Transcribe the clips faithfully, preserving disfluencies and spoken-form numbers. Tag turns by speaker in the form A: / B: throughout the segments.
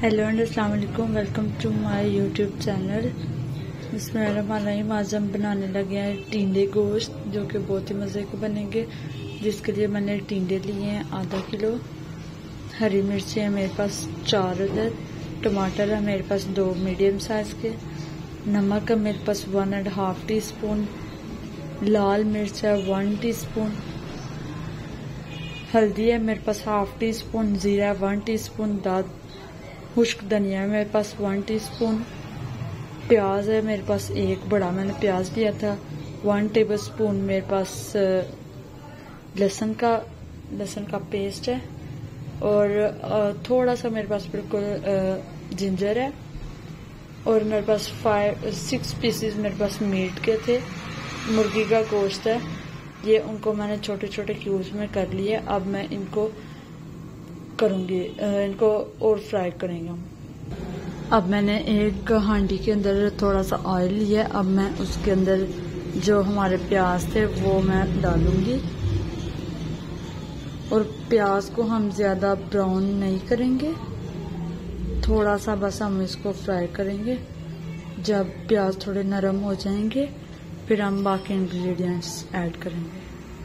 A: Hello and अस्सलाम वालेकुम, welcome to my YouTube channel. बिस्मिल्लाहिर्रहमानिर्रहीम। आज हम बनाने लगे हैं टिंडे गोश्त, जो कि बहुत ही मज़े के बनेंगे। जिसके लिए मैंने टिंडे लिए हैं आधा किलो, हरी मिर्ची है मेरे पास चार अदद, टमाटर है मेरे पास दो मीडियम साइज़ के, नमक है मेरे पास one and half teaspoon, लाल मिर्च है वन टी स्पून, हल्दी है मेरे पास हाफ टी स्पून, ज़ीरा है वन टी स्पून, दाद खुश्क धनिया है मेरे पास वन टीस्पून, प्याज है मेरे पास एक बड़ा मैंने प्याज लिया था, वन टेबल स्पून मेरे पास लहसुन का लहसुन का पेस्ट है, और थोड़ा सा मेरे पास बिल्कुल जिंजर है, और मेरे पास फाइव सिक्स पीसेस मेरे पास मीट के थे, मुर्गी का गोश्त है ये। उनको मैंने छोटे छोटे क्यूब्स में कर लिए। अब मैं इनको करूंगी, इनको और फ्राई करेंगे हम। अब मैंने एक हांडी के अंदर थोड़ा सा ऑयल लिया। अब मैं उसके अंदर जो हमारे प्याज थे वो मैं डालूंगी, और प्याज को हम ज्यादा ब्राउन नहीं करेंगे, थोड़ा सा बस हम इसको फ्राई करेंगे। जब प्याज थोड़े नरम हो जाएंगे फिर हम बाकी इंग्रेडिएंट्स ऐड करेंगे।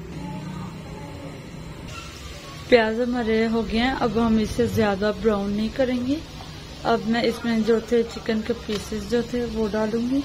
A: प्याज हमारे हो गए हैं, अब हम इसे ज्यादा ब्राउन नहीं करेंगे। अब मैं इसमें जो थे चिकन के पीसेस जो थे वो डालूंगी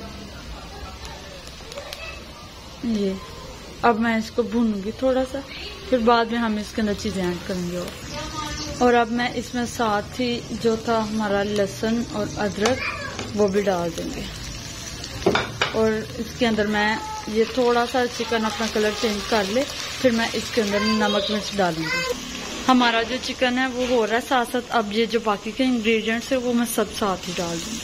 A: ये। अब मैं इसको भूनूंगी थोड़ा सा, फिर बाद में हम इसके अंदर चीजें ऐड करेंगे। और, और अब मैं इसमें साथ ही जो था हमारा लहसुन और अदरक वो भी डाल देंगे, और इसके अंदर मैं ये थोड़ा सा चिकन अपना कलर चेंज कर ले, फिर मैं इसके अंदर नमक मिर्च डालूंगी। हमारा जो चिकन है वो हो रहा है साथ साथ। अब ये जो बाकी के इंग्रेडिएंट्स है वो मैं सब साथ ही डाल दूंगी।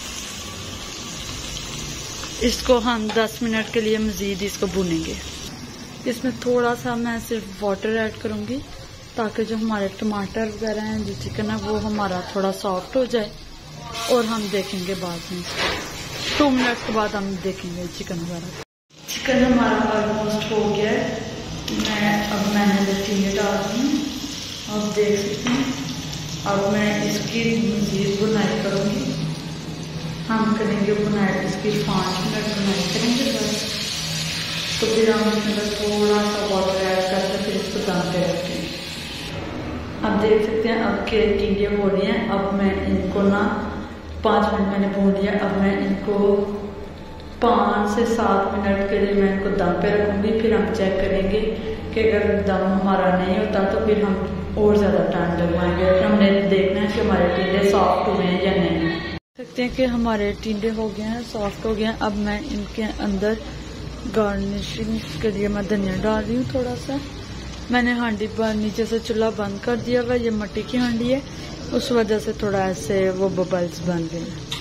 A: इसको हम दस मिनट के लिए मजीद इसको भूनेंगे। इसमें थोड़ा सा मैं सिर्फ वाटर ऐड करूंगी, ताकि जो हमारे टमाटर वगैरह हैं, जो चिकन है वो हमारा थोड़ा सॉफ्ट हो जाए। और हम देखेंगे बाद में इसको टू मिनट के बाद हम देखेंगे चिकन वगैरह। चिकन हमारा ऑलमोस्ट हो गया है। मैं अब मैंने टिंडे डाल दी, आप देख सकते हैं। अब मैं इसकी मज़ीद बुनाई करूँगी। हम करेंगे बुनाई इसकी पाँच मिनट बुनाई करेंगे बस। तो फिर हम इसमें थोड़ा सा वाटर ऐड करके फिर इसको दम पे रखेंगे। आप देख सकते हैं अब के टिंडे हो रहे हैं। अब मैं इनको ना पाँच मिनट मैंने भून लिया। अब मैं इनको पाँच से सात मिनट के लिए मैं इनको दम पे रखूंगी। फिर हम चेक करेंगे कि अगर दम हमारा नहीं होता तो फिर हम और ज़्यादा टाइम लगवाएंगे। फिर हमने देखना है कि हमारे टिंडे सॉफ्ट हुए हैं या नहीं। देख सकते हैं कि हमारे टिंडे हो गए हैं, सॉफ्ट हो गए हैं। अब मैं इनके अंदर गार्निशिंग के लिए मैं धनिया डाल रही हूँ थोड़ा सा। मैंने हांडी पर नीचे से चूल्हा बंद कर दिया हुआ, ये मिट्टी की हांडी है, उस वजह से थोड़ा ऐसे वो बबल्स बन गए हैं।